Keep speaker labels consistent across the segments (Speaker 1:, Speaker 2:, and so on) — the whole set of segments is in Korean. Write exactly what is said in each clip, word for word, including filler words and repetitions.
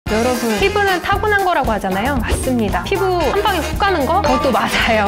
Speaker 1: 여러분, 피부는 타고난 거라고 하잖아요. 맞습니다. 피부 한 방에 훅 가는 거? 그것도 맞아요.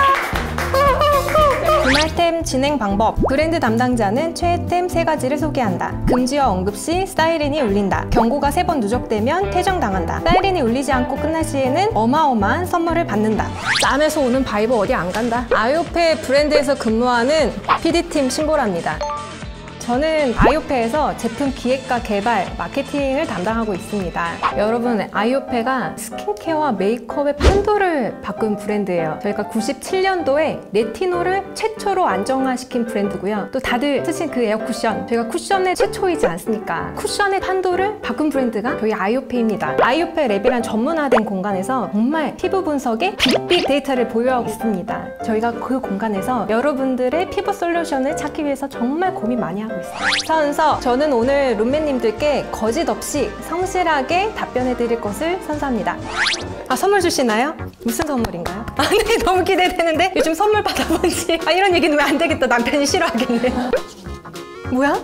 Speaker 1: 주말템 진행 방법. 브랜드 담당자는 최애템 세 가지를 소개한다. 금지어 언급 시 사이렌이 울린다. 경고가 세 번 누적되면 퇴정당한다. 사이렌이 울리지 않고 끝날 시에는 어마어마한 선물을 받는다. 짬에서 오는 바이브 어디 안 간다. 아이오페 브랜드에서 근무하는 피디팀 신보라입니다. 저는 아이오페에서 제품 기획과 개발, 마케팅을 담당하고 있습니다. 여러분, 아이오페가 스킨케어와 메이크업의 판도를 바꾼 브랜드예요. 저희가 구십칠 년도에 레티놀을 최초로 안정화시킨 브랜드고요. 또 다들 쓰신 그 에어 쿠션, 저희가 쿠션의 최초이지 않습니까? 쿠션의 판도를 바꾼 브랜드가 저희 아이오페입니다. 아이오페 랩이란 전문화된 공간에서 정말 피부 분석의 빅빅 데이터를 보유하고 있습니다. 저희가 그 공간에서 여러분들의 피부 솔루션을 찾기 위해서 정말 고민 많이 하고 있습니다. 서은서, 저는 오늘 룸메님들께 거짓 없이 성실하게 답변해 드릴 것을 선사합니다. 아, 선물 주시나요? 무슨 선물인가요? 아, 네, 너무 기대되는데? 요즘 선물 받아본 지 아, 이런 얘기는 왜 안 되겠다. 남편이 싫어하겠네. 뭐야?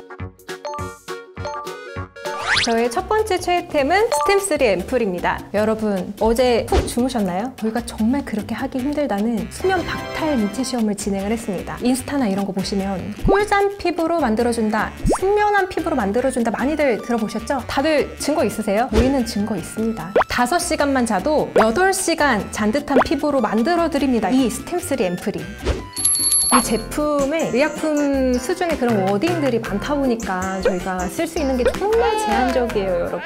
Speaker 1: 저의 첫 번째 최애템은 스템쓰리 앰플입니다. 여러분, 어제 푹 주무셨나요? 저희가 정말 그렇게 하기 힘들다는 수면 박탈 인체 시험을 진행을 했습니다. 인스타나 이런 거 보시면 꿀잠 피부로 만들어준다, 숙면한 피부로 만들어준다 많이들 들어보셨죠? 다들 증거 있으세요? 우리는 증거 있습니다. 다섯 시간만 자도 여덟 시간 잔 듯한 피부로 만들어드립니다. 이 스템쓰리 앰플이. 이 제품에 의약품 수준의 그런 워딩들이 많다 보니까 저희가 쓸 수 있는 게 정말 제한적이에요, 여러분.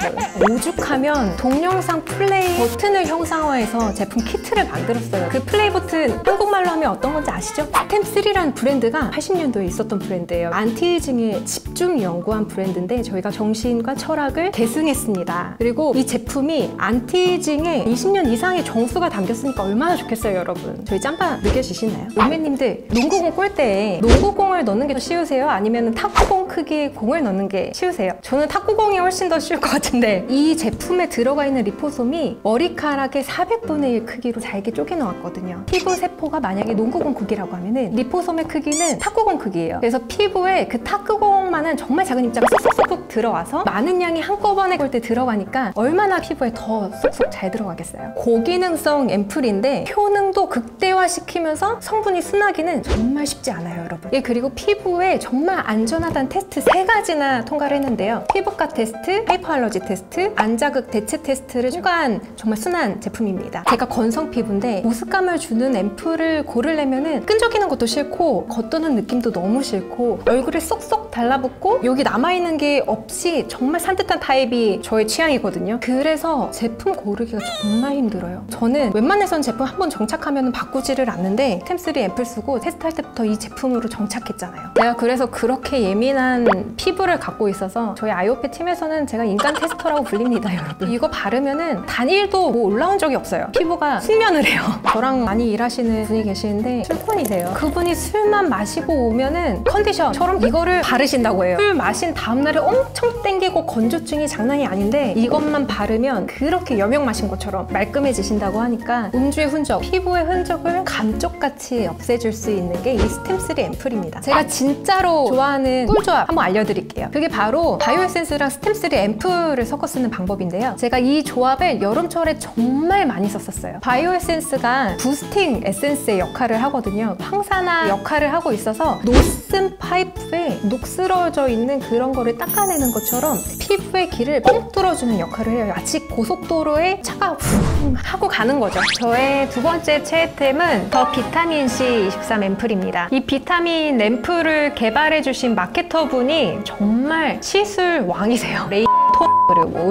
Speaker 1: 오죽하면 동영상 플레이 버튼을 형상화해서 제품 키트를 만들었어요. 그 플레이 버튼 한국말로 하면 어떤 건지 아시죠? 스템쓰리라는 브랜드가 팔십 년도에 있었던 브랜드예요. 안티에이징에 집중 연구한 브랜드인데 저희가 정신과 철학을 계승했습니다. 그리고 이 제품이 안티에이징에 이십 년 이상의 정수가 담겼으니까 얼마나 좋겠어요, 여러분. 저희 짬바 느껴지시나요? 룸메님들, 농구 농구공 골대에 농구공을 넣는 게 더 쉬우세요? 아니면 탁구공 크기의 공을 넣는 게 쉬우세요? 저는 탁구공이 훨씬 더 쉬울 것 같은데, 이 제품에 들어가 있는 리포솜이 머리카락의 사백분의 일 크기로 잘게 쪼개 넣었거든요. 피부 세포가 만약에 농구공 크기라고 하면은 리포솜의 크기는 탁구공 크기예요. 그래서 피부에 그 탁구공만한 정말 작은 입자가 쏙쏙쏙 들어와서 많은 양이 한꺼번에 골대 들어가니까 얼마나 피부에 더 쏙쏙 잘 들어가겠어요. 고기능성 앰플인데 효능도 극대화시키면서 성분이 순하기는 정말 쉽지 않아요, 여러분. 예, 그리고 피부에 정말 안전하다는 테스트 세 가지나 통과를 했는데요. 피부과 테스트, 하이퍼알러지 테스트, 안자극 대체 테스트를 통과한 정말 순한 제품입니다. 제가 건성 피부인데 보습감을 주는 앰플을 고르려면은 끈적이는 것도 싫고 겉도는 느낌도 너무 싫고 얼굴에 쏙쏙 달라붙고 여기 남아있는 게 없이 정말 산뜻한 타입이 저의 취향이거든요. 그래서 제품 고르기가 정말 힘들어요. 저는 웬만해선 제품 한번 정착하면 바꾸지를 않는데 스템쓰리 앰플 쓰고 테스트할 때부터 이 제품으로 정착했잖아요. 제가 그래서 그렇게 예민한 피부를 갖고 있어서 저희 아이오페 팀에서는 제가 인간 테스터라고 불립니다, 여러분. 이거 바르면은 단일도 뭐 올라온 적이 없어요. 피부가 숙면을 해요. 저랑 많이 일하시는 분이 계시는데 술꾼이세요. 그분이 술만 마시고 오면은 컨디션처럼 이거를 바르신다고 해요. 술 마신 다음날에 엄청 땡기고 건조증이 장난이 아닌데 이것만 바르면 그렇게 여명 마신 것처럼 말끔해지신다고 하니까 음주의 흔적, 피부의 흔적을 감쪽같이 없애줄 수 있는 게 이 스템쓰리 앰플입니다. 제가 진짜로 좋아하는 꿀조합 한번 알려드릴게요. 그게 바로 바이오에센스랑 스템쓰리 앰플을 섞어 쓰는 방법인데요. 제가 이 조합을 여름철에 정말 많이 썼었어요. 바이오에센스가 부스팅 에센스의 역할을 하거든요. 항산화 역할을 하고 있어서 노슨 파이프에 녹슬어져 있는 그런 거를 닦아내는 것처럼 피부의 길을 뻥 뚫어주는 역할을 해요. 마치 고속도로에 차가 후 하고 가는 거죠. 저의 두 번째 최애템은 더 비타민C 이십삼 앰플입니다. 이 비타민 앰플을 개발해주신 마케터분이 정말 시술 왕이세요. 레이 톤 그리고 올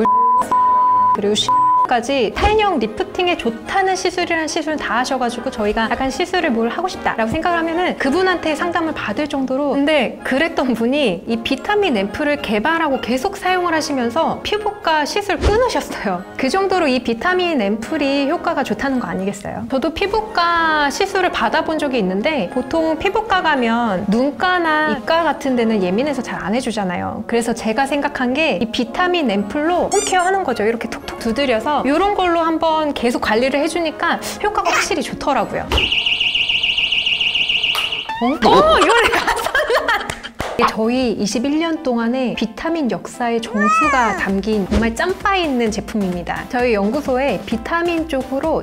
Speaker 1: 그리고 까지 탄력 리프팅에 좋다는 시술이라는 시술을 다 하셔가지고 저희가 약간 시술을 뭘 하고 싶다라고 생각을 하면은 그분한테 상담을 받을 정도로, 근데 그랬던 분이 이 비타민 앰플을 개발하고 계속 사용을 하시면서 피부과 시술 끊으셨어요. 그 정도로 이 비타민 앰플이 효과가 좋다는 거 아니겠어요? 저도 피부과 시술을 받아본 적이 있는데 보통 피부과 가면 눈가나 입가 같은 데는 예민해서 잘 안 해주잖아요. 그래서 제가 생각한 게 이 비타민 앰플로 홈케어 하는 거죠. 이렇게 톡톡 두드려서 이런 걸로 한번 계속 관리를 해주니까 효과가 확실히 좋더라고요. 어? 어, 이거 내가 저희 이십일 년 동안의 비타민 역사의 정수가 담긴 정말 짬바 있는 제품입니다. 저희 연구소에 비타민 쪽으로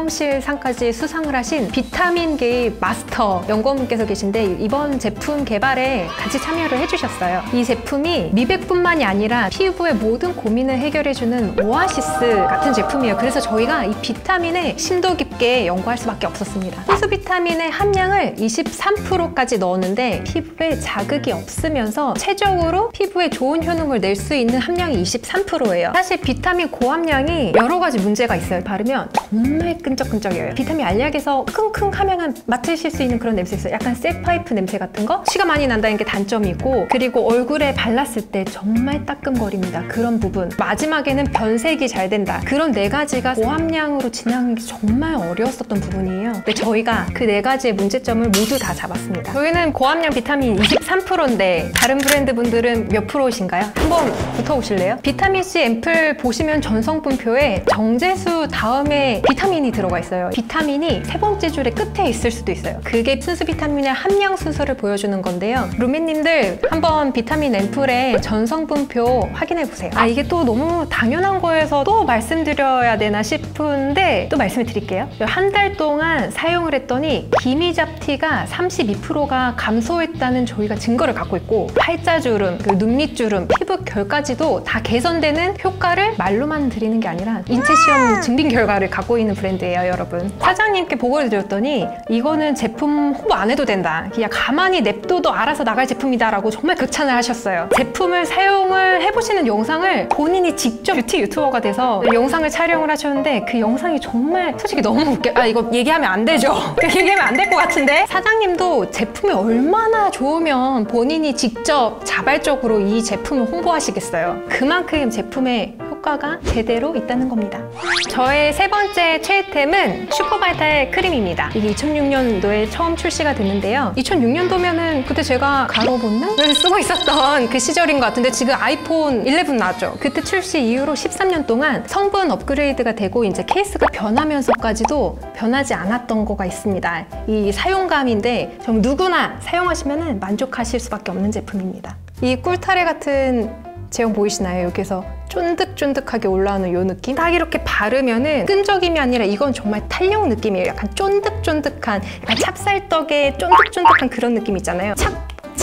Speaker 1: 장영실상까지 수상을 하신 비타민계의 마스터 연구원분께서 계신데 이번 제품 개발에 같이 참여를 해주셨어요. 이 제품이 미백뿐만이 아니라 피부의 모든 고민을 해결해주는 오아시스 같은 제품이에요. 그래서 저희가 이 비타민에 심도 깊게 연구할 수밖에 없었습니다. 필수 비타민의 함량을 이십삼 퍼센트까지 넣었는데 피부에 자극이 없으면서 최적으로 피부에 좋은 효능을 낼 수 있는 함량이 이십삼 퍼센트예요. 사실 비타민 고함량이 여러 가지 문제가 있어요. 바르면 정말 끈적끈적해요. 비타민 알약에서 킁킁 하면은 맡으실 수 있는 그런 냄새 있어요. 약간 쇠파이프 냄새 같은 거? 치가 많이 난다는 게 단점이고, 그리고 얼굴에 발랐을 때 정말 따끔거립니다. 그런 부분. 마지막에는 변색이 잘 된다. 그런 네 가지가 고함량으로 진행하는 게 정말 어려웠었던 부분이에요. 근데 저희가 그 네 가지의 문제점을 모두 다 잡았습니다. 저희는 고함량 비타민 이십삼 퍼센트인데 다른 브랜드 분들은 몇 프로이신가요? 한번 붙어보실래요? 비타민C 앰플 보시면 전성분표에 정제수 다음에 비타민이 들어가 있어요. 비타민이 세 번째 줄의 끝에 있을 수도 있어요. 그게 순수 비타민의 함량 순서를 보여주는 건데요. 루미님들 한번 비타민 앰플의 전성분표 확인해보세요. 아, 이게 또 너무 당연한 거여서 또 말씀드려야 되나 싶은데 또 말씀을 드릴게요. 한 달 동안 사용을 했더니 기미잡티가 삼십이 퍼센트가 감소했다는 저희가 증거를 갖고 있고, 팔자주름, 그 눈밑주름, 피부 결까지도 다 개선되는 효과를 말로만 드리는 게 아니라 인체시험 증빙 결과를 갖고 있는 브랜드예요, 여러분. 사장님께 보고를 드렸더니 이거는 제품 홍보 안 해도 된다. 그냥 가만히 냅둬도 알아서 나갈 제품이다 라고 정말 극찬을 하셨어요. 제품을 사용을 해보시는 영상을 본인이 직접 뷰티 유튜버가 돼서 영상을 촬영을 하셨는데 그 영상이 정말 솔직히 너무 웃겨. 아, 이거 얘기하면 안 되죠? 얘기하면 안 될 것 같은데? 사장님도 제품이 얼마나 좋으면 본인이 직접 자발적으로 이 제품을 홍보하시겠어요. 그만큼 제품의 효과가 제대로 있다는 겁니다. 저의 세 번째 최애템은 슈퍼바이탈 크림입니다. 이게 이천육 년도에 처음 출시가 됐는데요. 이천육 년도면은 그때 제가 가로 본능을 쓰고 있었던 그 시절인 것 같은데 지금 아이폰 십일 나왔죠. 그때 출시 이후로 십삼 년 동안 성분 업그레이드가 되고 이제 케이스가 변하면서까지도 변하지 않았던 거가 있습니다. 이 사용감인데 좀 누구나 사용하시면 만족하실 수밖에 없는 제품입니다. 이 꿀타래 같은 제형 보이시나요? 여기서 쫀득쫀득하게 올라오는 이 느낌? 딱 이렇게 바르면은 끈적임이 아니라 이건 정말 탄력 느낌이에요. 약간 쫀득쫀득한, 약간 찹쌀떡의 쫀득쫀득한 그런 느낌 있잖아요. 착!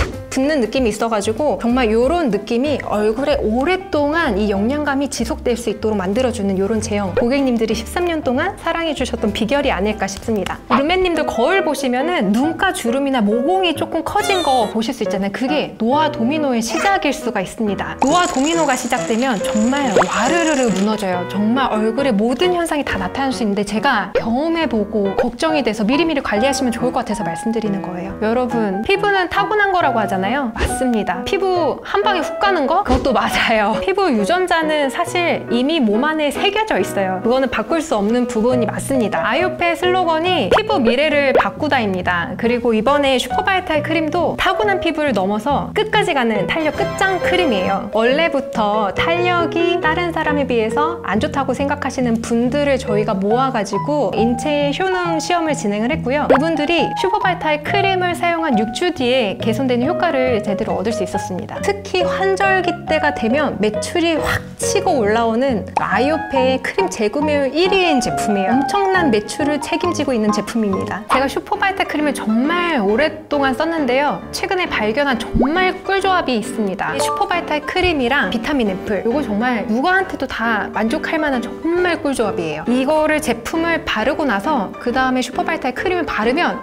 Speaker 1: 붙는 느낌이 있어가지고 정말 이런 느낌이 얼굴에 오랫동안 이 영양감이 지속될 수 있도록 만들어주는 이런 제형, 고객님들이 십삼 년 동안 사랑해주셨던 비결이 아닐까 싶습니다. 루메님들 거울 보시면은 눈가 주름이나 모공이 조금 커진 거 보실 수 있잖아요. 그게 노화 도미노의 시작일 수가 있습니다. 노화 도미노가 시작되면 정말 와르르르 무너져요. 정말 얼굴에 모든 현상이 다 나타날 수 있는데 제가 경험해보고 걱정이 돼서 미리미리 관리하시면 좋을 것 같아서 말씀드리는 거예요. 여러분, 피부는 타고난 거라고 하잖아요. 맞습니다. 피부 한 방에 훅 가는 거? 그것도 맞아요. 피부 유전자는 사실 이미 몸 안에 새겨져 있어요. 그거는 바꿀 수 없는 부분이 맞습니다. 아이오페 슬로건이 피부 미래를 바꾸다입니다. 그리고 이번에 슈퍼바이탈 크림도 타고난 피부를 넘어서 끝까지 가는 탄력 끝장 크림이에요. 원래부터 탄력이 다른 사람에 비해서 안 좋다고 생각하시는 분들을 저희가 모아가지고 인체 효능 시험을 진행을 했고요. 그분들이 슈퍼바이탈 크림을 사용한 육 주 뒤에 개선되는 효과를 제대로 얻을 수 있었습니다. 특히 환절기 때가 되면 매출이 확 치고 올라오는 아이오페의 크림 재구매율 일 위인 제품이에요. 엄청난 매출을 책임지고 있는 제품입니다. 제가 슈퍼바이탈 크림을 정말 오랫동안 썼는데요. 최근에 발견한 정말 꿀조합이 있습니다. 이 슈퍼바이탈 크림이랑 비타민 앰플, 이거 정말 누구한테도 다 만족할 만한 정말 꿀조합이에요. 이거를 제품을 바르고 나서 그 다음에 슈퍼바이탈 크림을 바르면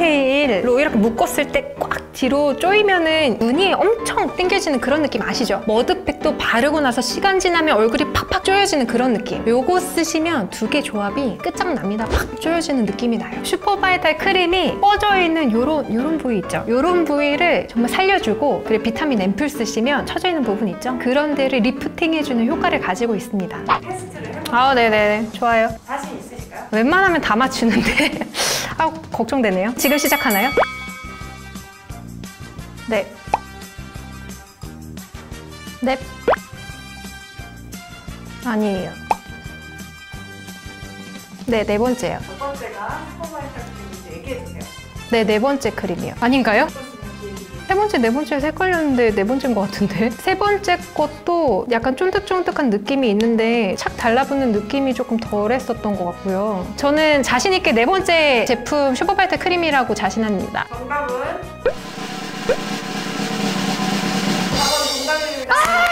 Speaker 1: 포니테일로 이렇게 묶었을 때 꽉 뒤로 조이면은 눈이 엄청 땡겨지는 그런 느낌 아시죠? 머드팩도 바르고 나서 시간 지나면 얼굴이 팍팍 조여지는 그런 느낌. 요거 쓰시면 두 개 조합이 끝장납니다. 팍 조여지는 느낌이 나요. 슈퍼바이탈 크림이 뻗어 있는 요런 요런 부위 있죠? 요런 부위를 정말 살려주고, 그리고 비타민 앰플 쓰시면 처져 있는 부분 있죠? 그런 데를 리프팅해주는 효과를 가지고 있습니다.
Speaker 2: 테스트를 해볼까요?
Speaker 1: 아, 네네, 좋아요.
Speaker 2: 자신 있으실까요?
Speaker 1: 웬만하면 다 맞추는데 아, 걱정되네요. 지금 시작하나요? 네. 네. 아니에요. 네, 네 번째요.
Speaker 2: 첫 번째가 슈퍼바이탈 크림인지 얘기해주세요.
Speaker 1: 네, 네 번째 크림이요. 아닌가요?
Speaker 2: 그렇으면 기회 드리겠습니다.
Speaker 1: 세 번째, 네 번째에서 헷갈렸는데 네 번째인 것 같은데? 세 번째 것도 약간 쫀득쫀득한 느낌이 있는데 착 달라붙는 느낌이 조금 덜했었던 것 같고요. 저는 자신 있게 네 번째 제품 슈퍼바이트 크림이라고 자신합니다.
Speaker 2: 정답은? 정답은 정답입니다.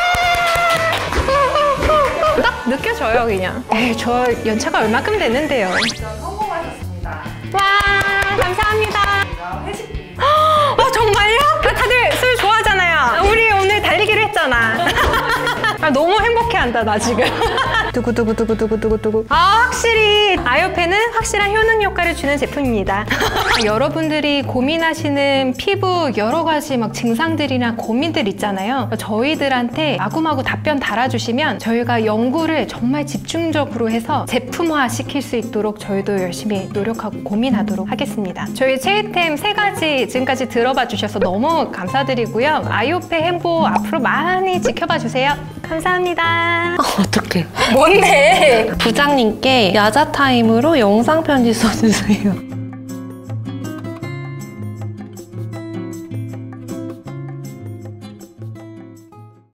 Speaker 1: 아! 딱 느껴져요, 그냥. 에이, 저 연차가 얼마큼 됐는데요.
Speaker 2: 미션 성공하셨습니다.
Speaker 1: 와, 감사합니다.
Speaker 2: 자, 회식.
Speaker 1: 어, 정말요? 아, 다들 술 좋아하잖아요. 우리 오늘 달리기로 했잖아. 아, 너무 행복해한다, 나 지금. 두구두구두구두구두구두구. 아, 확실히 아이오펜은 확실한 효능 효과를 주는 제품입니다. 여러분들이 고민하시는 피부 여러 가지 막 증상들이나 고민들 있잖아요. 저희들한테 마구마구 답변 달아주시면 저희가 연구를 정말 집중적으로 해서 제품화 시킬 수 있도록 저희도 열심히 노력하고 고민하도록 하겠습니다. 저희 체이템 세 가지 지금까지 들어봐 주셔서 너무 감사드리고요. 아이오펜 행보 앞으로 많이 지켜봐 주세요. 감사합니다.
Speaker 3: 어떡해.
Speaker 1: 뭔데?
Speaker 3: 부장님께 야자 타임으로 영상 편지 써주세요.